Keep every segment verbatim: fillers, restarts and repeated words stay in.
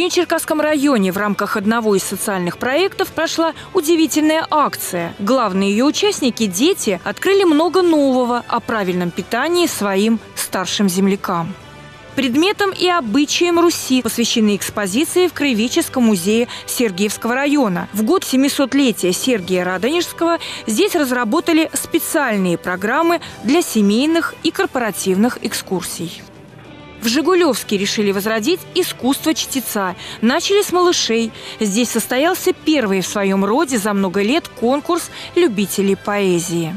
Кинечеркасском районе в рамках одного из социальных проектов прошла удивительная акция. Главные ее участники, дети, открыли много нового о правильном питании своим старшим землякам. Предметам и обычаям Руси посвящены экспозиции в Краеведческом музее Сергиевского района. В год семисотлетия Сергия Радонежского здесь разработали специальные программы для семейных и корпоративных экскурсий. В Жигулевске решили возродить искусство чтеца. Начали с малышей. Здесь состоялся первый в своем роде за много лет конкурс любителей поэзии.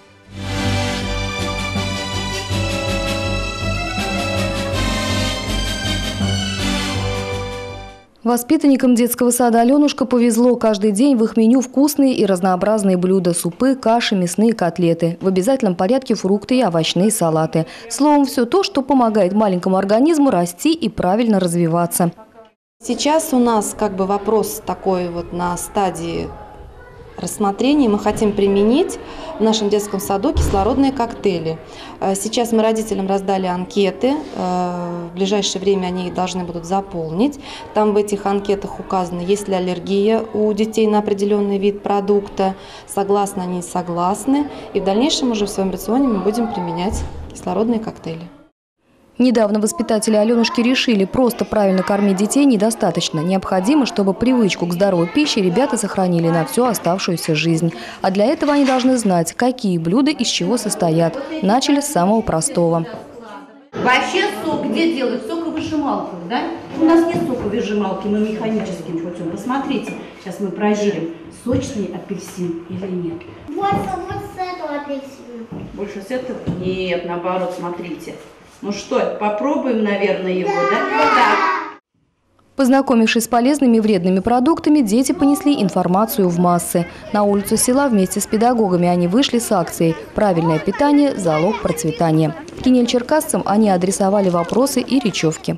Воспитанникам детского сада «Аленушка» повезло. Каждый день в их меню вкусные и разнообразные блюда – супы, каши, мясные котлеты. В обязательном порядке фрукты и овощные салаты. Словом, все то, что помогает маленькому организму расти и правильно развиваться. Сейчас у нас как бы вопрос такой вот на стадии рассмотрения. Мы хотим применить в нашем детском саду кислородные коктейли. Сейчас мы родителям раздали анкеты. В ближайшее время они их должны будут заполнить. Там в этих анкетах указано, есть ли аллергия у детей на определенный вид продукта, согласны они, не согласны. И в дальнейшем уже в своем рационе мы будем применять кислородные коктейли. Недавно воспитатели «Аленушки» решили, просто правильно кормить детей недостаточно. Необходимо, чтобы привычку к здоровой пище ребята сохранили на всю оставшуюся жизнь. А для этого они должны знать, какие блюда из чего состоят. Начали с самого простого. Вообще сок где делают? Соковыжималку, да? У нас нет соковыжималки, мы механическим путем. Посмотрите, сейчас мы проверим, сочный апельсин или нет. Вот, вот с этого апельсина. Больше с этого? Нет, наоборот, смотрите. Ну что, попробуем, наверное, его, да? Да. Познакомившись с полезными и вредными продуктами, дети понесли информацию в массы. На улицу села вместе с педагогами они вышли с акцией «Правильное питание – залог процветания». Кинечеркасцам они адресовали вопросы и речевки.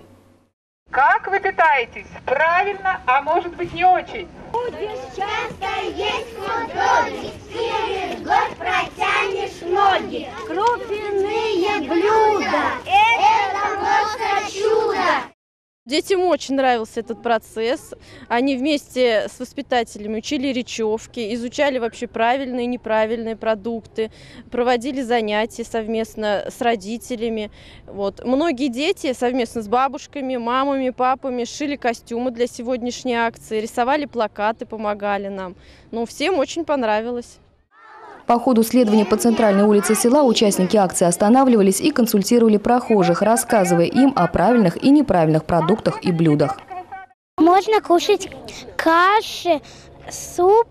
Как вы питаетесь? Правильно, а может быть не очень? Будешь часто есть хот-доги, через год протянешь ноги. Крупяные блюда – это просто чудо. Детям очень нравился этот процесс. Они вместе с воспитателями учили речевки, изучали вообще правильные и неправильные продукты, проводили занятия совместно с родителями. Вот. Многие дети совместно с бабушками, мамами, папами шили костюмы для сегодняшней акции, рисовали плакаты, помогали нам. Ну, всем очень понравилось. По ходу следования по центральной улице села участники акции останавливались и консультировали прохожих, рассказывая им о правильных и неправильных продуктах и блюдах. Можно кушать каши, суп,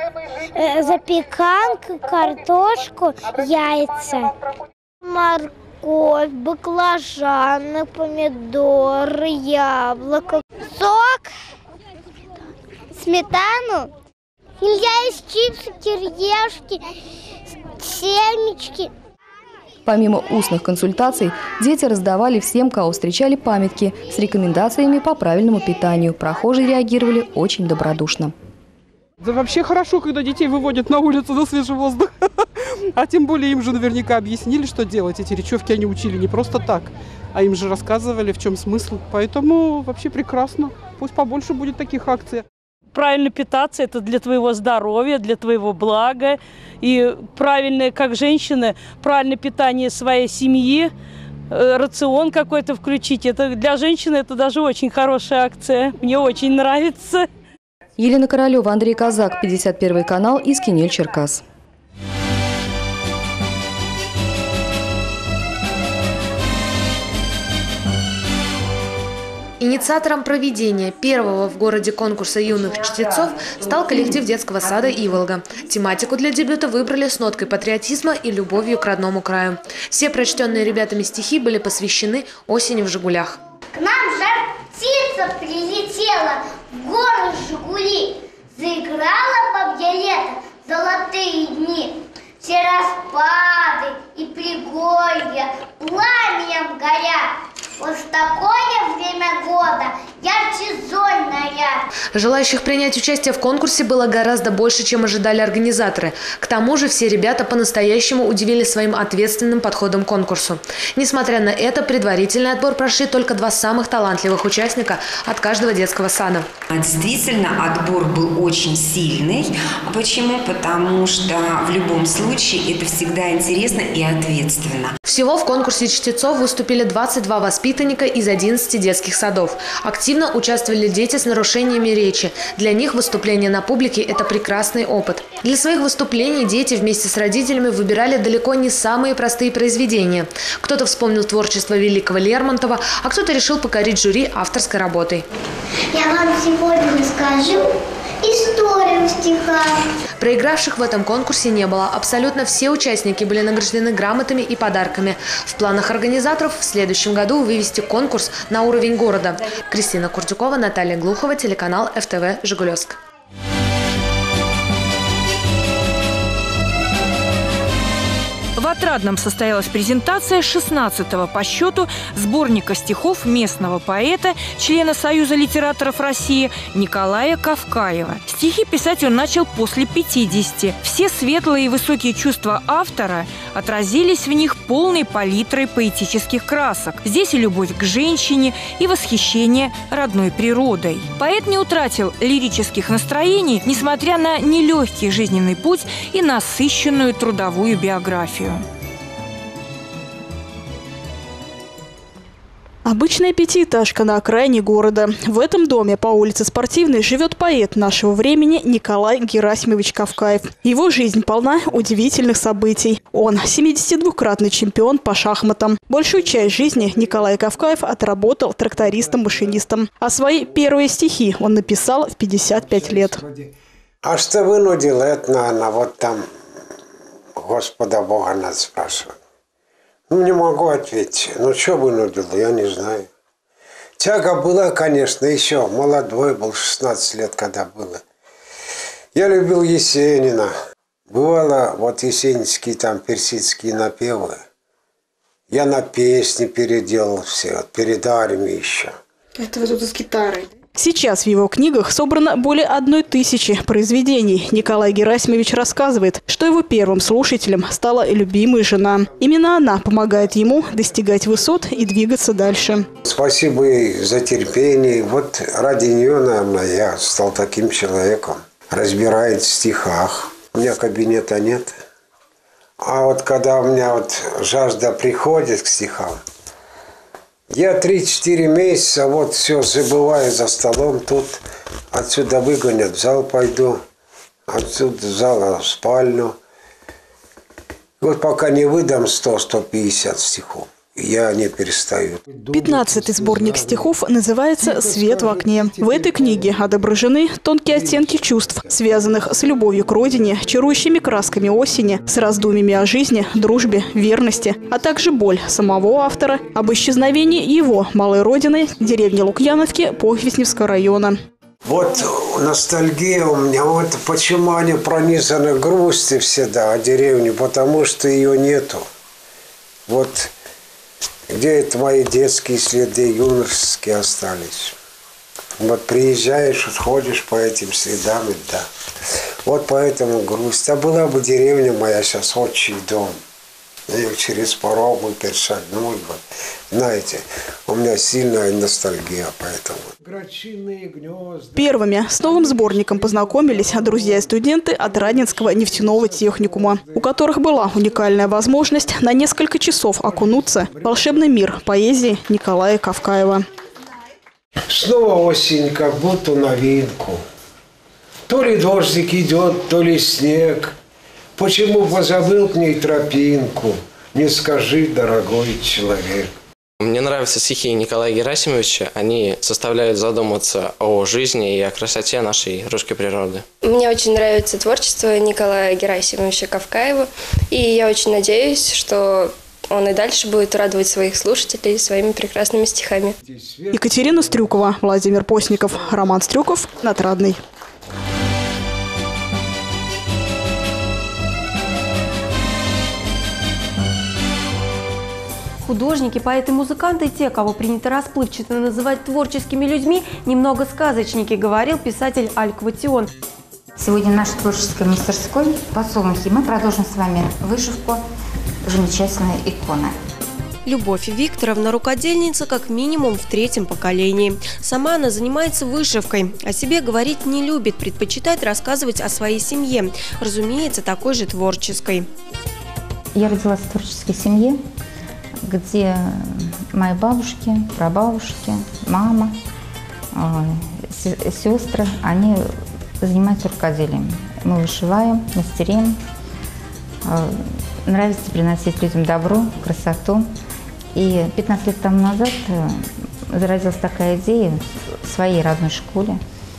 э, запеканку, картошку, яйца, морковь, баклажаны, помидоры, яблоко, сок, сметану. Нельзя есть чипсы, кириешки, семечки. Помимо устных консультаций, дети раздавали всем, кого встречали, памятки с рекомендациями по правильному питанию. Прохожие реагировали очень добродушно. Да вообще хорошо, когда детей выводят на улицу на свежий воздух. А тем более им же наверняка объяснили, что делать. Эти речевки они учили не просто так, а им же рассказывали, в чем смысл. Поэтому вообще прекрасно. Пусть побольше будет таких акций. Правильно питаться – это для твоего здоровья, для твоего блага. И правильное, как женщина, правильное питание своей семьи, рацион какой-то включить. Это для женщины это даже очень хорошая акция. Мне очень нравится. Елена Королева, Андрей Казак, пятьдесят первый канал, из Кинель-Черкас. Инициатором проведения первого в городе конкурса юных чтецов стал коллектив детского сада «Иволга». Тематику для дебюта выбрали с ноткой патриотизма и любовью к родному краю. Все прочтенные ребятами стихи были посвящены осени в «Жигулях». К нам жар птица прилетела в горы Жигули. Заиграла бабья лето золотые дни. Все распады и пригорья пламенем горят. Вот в такое время года ярче зорь наряд. Желающих принять участие в конкурсе было гораздо больше, чем ожидали организаторы. К тому же все ребята по-настоящему удивили своим ответственным подходом к конкурсу. Несмотря на это, предварительный отбор прошли только два самых талантливых участника от каждого детского сада. Действительно, отбор был очень сильный. Почему? Потому что в любом случае это всегда интересно и ответственно. Всего в конкурсе чтецов выступили двадцать два воспитанника из одиннадцати детских садов. Активно участвовали дети с нарушениями речи. Для них выступление на публике – это прекрасный опыт. Для своих выступлений дети вместе с родителями выбирали далеко не самые простые произведения. Кто-то вспомнил творчество великого Лермонтова, а кто-то решил покорить жюри авторской работой. Я вам сегодня расскажу историю в стихах. Проигравших в этом конкурсе не было. Абсолютно все участники были награждены грамотами и подарками. В планах организаторов в следующем году вывести конкурс на уровень города. Кристина Курдюкова, Наталья Глухова, телеканал эф тэ вэ «Жигулевск». В Отрадном состоялась презентация шестнадцатого по счету сборника стихов местного поэта, члена Союза литераторов России Николая Кавкаева. Стихи писать он начал после пятидесяти. Все светлые и высокие чувства автора отразились в них полной палитрой поэтических красок. Здесь и любовь к женщине, и восхищение родной природой. Поэт не утратил лирических настроений, несмотря на нелегкий жизненный путь и насыщенную трудовую биографию. Обычная пятиэтажка на окраине города. В этом доме по улице Спортивной живет поэт нашего времени Николай Герасимович Кавкаев. Его жизнь полна удивительных событий. Он семидесятидвукратный чемпион по шахматам. Большую часть жизни Николай Кавкаев отработал трактористом-машинистом. А свои первые стихи он написал в пятьдесят пять лет. А что вынудило, это, наверное, вот там Господа Бога надо спрашивать. Ну, не могу ответить. Ну, что вынудило, я не знаю. Тяга была, конечно, еще. Молодой был, шестнадцать лет, когда было. Я любил Есенина. Бывало, вот есенинские там персидские напевы. Я на песни переделал все, вот, перед армией еще. Это вы тут с гитарой? Сейчас в его книгах собрано более одной тысячи произведений. Николай Герасимович рассказывает, что его первым слушателем стала любимая жена. Именно она помогает ему достигать высот и двигаться дальше. Спасибо ей за терпение. Вот ради нее, наверное, я стал таким человеком. Разбирает в стихах. У меня кабинета нет. А вот когда у меня вот жажда приходит к стихам, я три-четыре месяца вот все забываю за столом, тут отсюда выгонят, в зал пойду, отсюда в зал в спальню. И вот пока не выдам сто — сто пятьдесят стихов, я не перестаю. Пятнадцатый сборник стихов называется «Свет в окне». В этой книге отображены тонкие оттенки чувств, связанных с любовью к родине, чарующими красками осени, с раздумьями о жизни, дружбе, верности, а также боль самого автора об исчезновении его малой родины, деревни Лукьяновки Похвесневского района. Вот ностальгия у меня, вот почему они пронизаны грустью всегда о деревне, потому что ее нету. Вот где это мои детские следы, юношеские остались. Вот приезжаешь, ходишь по этим следам, и да. Вот поэтому грусть. А была бы деревня моя сейчас, отчий дом. Я через порог бы перешагнул бы. Знаете, у меня сильная ностальгия поэтому. Первыми с новым сборником познакомились друзья и студенты Отрадненского нефтяного техникума, у которых была уникальная возможность на несколько часов окунуться в волшебный мир поэзии Николая Кавкаева. Снова осень, как будто новинку. То ли дождик идет, то ли снег. Почему позабыл к ней тропинку? Не скажи, дорогой человек. Мне нравятся стихи Николая Герасимовича. Они заставляют задуматься о жизни и о красоте нашей русской природы. Мне очень нравится творчество Николая Герасимовича Кавкаева. И я очень надеюсь, что он и дальше будет радовать своих слушателей своими прекрасными стихами. Екатерина Стрюкова, Владимир Постников, Роман Стрюков, Отрадный. художники, поэты, музыканты и те, кого принято расплывчато называть творческими людьми, немного сказочники, говорил писатель Аль Кватион. Сегодня в нашей творческой мастерской в Подсолнухе мы продолжим с вами вышивку замечательной иконы. Любовь Викторовна – рукодельница как минимум в третьем поколении. Сама она занимается вышивкой. О себе говорить не любит, предпочитает рассказывать о своей семье. Разумеется, такой же творческой. Я родилась в творческой семье, где мои бабушки, прабабушки, мама, сестры, они занимаются рукоделием. Мы вышиваем, мастерим. Нравится приносить людям добро, красоту. И пятнадцать лет тому назад зародилась такая идея в своей родной школе,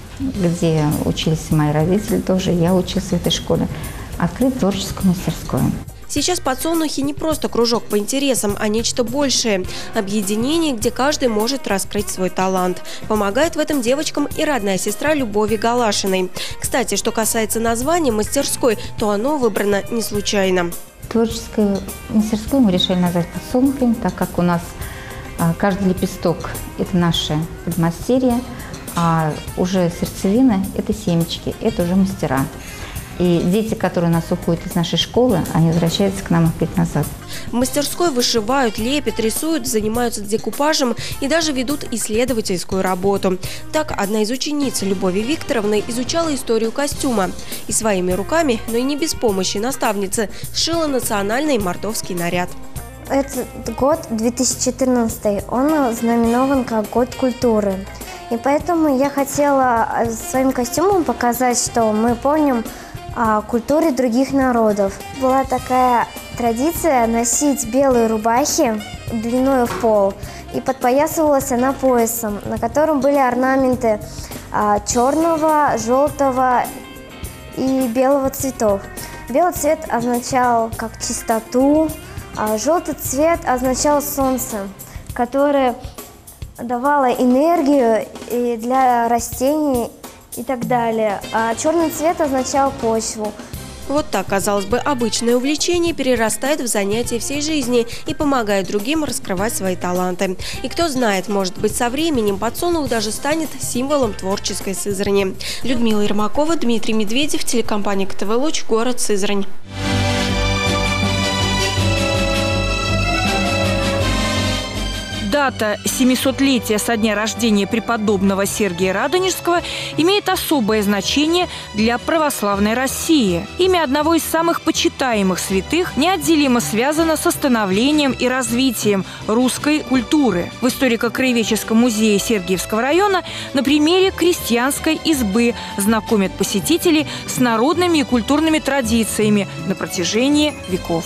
где учились мои родители тоже, я училась в этой школе, открыть творческую мастерскую. Сейчас подсолнухи не просто кружок по интересам, а нечто большее. Объединение, где каждый может раскрыть свой талант. Помогает в этом девочкам и родная сестра Любови Галашиной. Кстати, что касается названия мастерской, то оно выбрано не случайно. Творческую мастерскую мы решили назвать подсолнухами, так как у нас а, каждый лепесток – это наше подмастерье, а уже сердцевина – это семечки, это уже мастера. И дети, которые у нас уходят из нашей школы, они возвращаются к нам опять назад. В мастерской вышивают, лепят, рисуют, занимаются декупажем и даже ведут исследовательскую работу. Так, одна из учениц Любови Викторовны изучала историю костюма. И своими руками, но и не без помощи наставницы, сшила национальный мордовский наряд. Этот год, две тысячи четырнадцатый, он знаменован как год культуры. И поэтому я хотела своим костюмом показать, что мы помним о культуре других народов. Была такая традиция носить белые рубахи длиной в пол, и подпоясывалась она поясом, на котором были орнаменты а, черного, желтого и белого цветов. Белый цвет означал как чистоту, а желтый цвет означал солнце, которое давало энергию и для растений и так далее. А черный цвет означал почву. Вот так, казалось бы, обычное увлечение перерастает в занятие всей жизни и помогает другим раскрывать свои таланты. И кто знает, может быть, со временем подсолнух даже станет символом творческой Сызрани. Людмила Ермакова, Дмитрий Медведев, телекомпания ка тэ вэ «Луч», город Сызрань. Дата семисотлетия со дня рождения преподобного Сергия Радонежского имеет особое значение для православной России. Имя одного из самых почитаемых святых неотделимо связано со становлением и развитием русской культуры. В историко-краеведческом музее Сергиевского района на примере крестьянской избы знакомят посетителей с народными и культурными традициями на протяжении веков.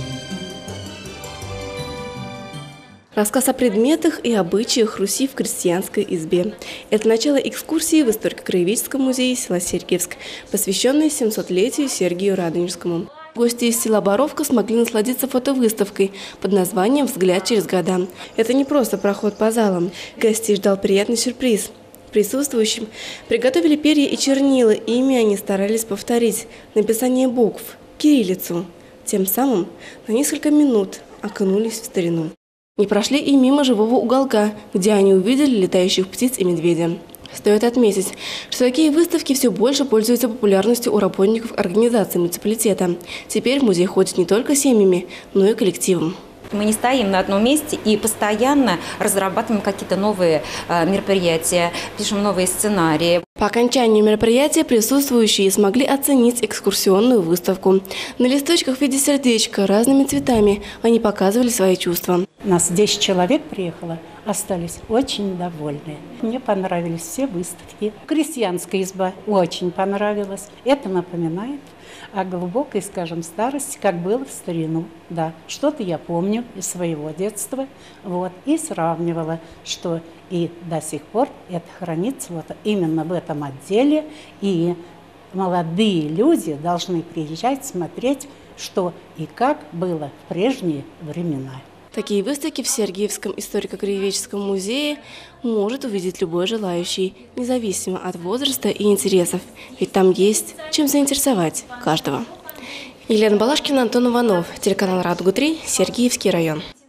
Рассказ о предметах и обычаях Руси в крестьянской избе. Это начало экскурсии в историко-краеведческом музее села Сергиевск, посвященной семисотлетию Сергию Радонежскому. Гости из села Боровка смогли насладиться фотовыставкой под названием «Взгляд через года». Это не просто проход по залам. Гостей ждал приятный сюрприз. Присутствующим приготовили перья и чернила, ими они старались повторить написание букв, кириллицу. Тем самым на несколько минут окунулись в старину. Не прошли и мимо живого уголка, где они увидели летающих птиц и медведя. Стоит отметить, что такие выставки все больше пользуются популярностью у работников организации муниципалитета. Теперь в музей ходят не только семьями, но и коллективом. Мы не стоим на одном месте и постоянно разрабатываем какие-то новые э, мероприятия, пишем новые сценарии. По окончанию мероприятия присутствующие смогли оценить экскурсионную выставку. На листочках в виде сердечка разными цветами они показывали свои чувства. У нас десять человек приехало, остались очень довольны. Мне понравились все выставки. Крестьянская изба очень понравилась. Это напоминает о глубокой, скажем, старости, как было в старину. Да, что-то я помню из своего детства, вот, и сравнивала, что и до сих пор это хранится вот именно в этом отделе, и молодые люди должны приезжать, смотреть, что и как было в прежние времена. Такие выставки в Сергиевском историко-краеведческом музее может увидеть любой желающий, независимо от возраста и интересов. Ведь там есть чем заинтересовать каждого. Елена Балашкина, Антон Иванов, телеканал «Радуга-три», Сергиевский район.